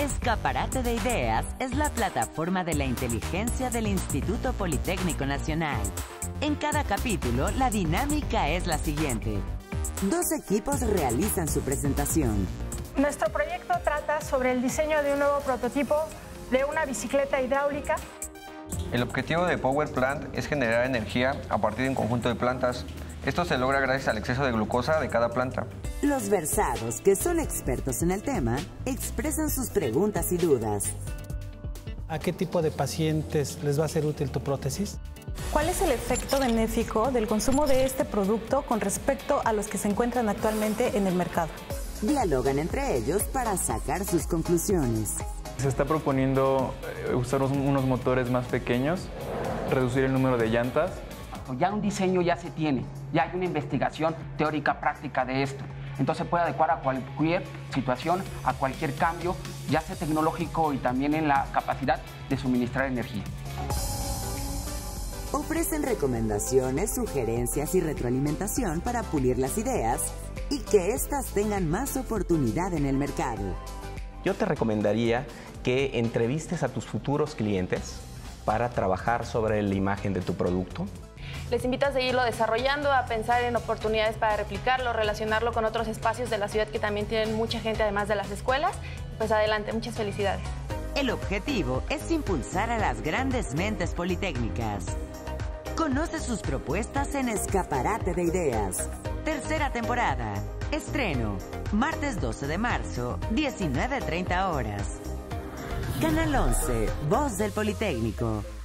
Escaparate de Ideas es la plataforma de la inteligencia del Instituto Politécnico Nacional. En cada capítulo, la dinámica es la siguiente. Dos equipos realizan su presentación. Nuestro proyecto trata sobre el diseño de un nuevo prototipo de una bicicleta hidráulica. El objetivo de Power Plant es generar energía a partir de un conjunto de plantas. Esto se logra gracias al exceso de glucosa de cada planta. Los versados, que son expertos en el tema, expresan sus preguntas y dudas. ¿A qué tipo de pacientes les va a ser útil tu prótesis? ¿Cuál es el efecto benéfico del consumo de este producto con respecto a los que se encuentran actualmente en el mercado? Dialogan entre ellos para sacar sus conclusiones. Se está proponiendo usar unos motores más pequeños, reducir el número de llantas. Ya un diseño ya se tiene, ya hay una investigación teórica práctica de esto. Entonces puede adecuar a cualquier situación, a cualquier cambio, ya sea tecnológico y también en la capacidad de suministrar energía. Ofrecen recomendaciones, sugerencias y retroalimentación para pulir las ideas y que éstas tengan más oportunidad en el mercado. Yo te recomendaría que entrevistes a tus futuros clientes para trabajar sobre la imagen de tu producto. Les invito a seguirlo desarrollando, a pensar en oportunidades para replicarlo, relacionarlo con otros espacios de la ciudad que también tienen mucha gente además de las escuelas. Pues adelante, muchas felicidades. El objetivo es impulsar a las grandes mentes politécnicas. Conoce sus propuestas en Escaparate de Ideas. Tercera temporada. Estreno, martes 12 de marzo, 19:30 horas. Canal 11, Voz del Politécnico.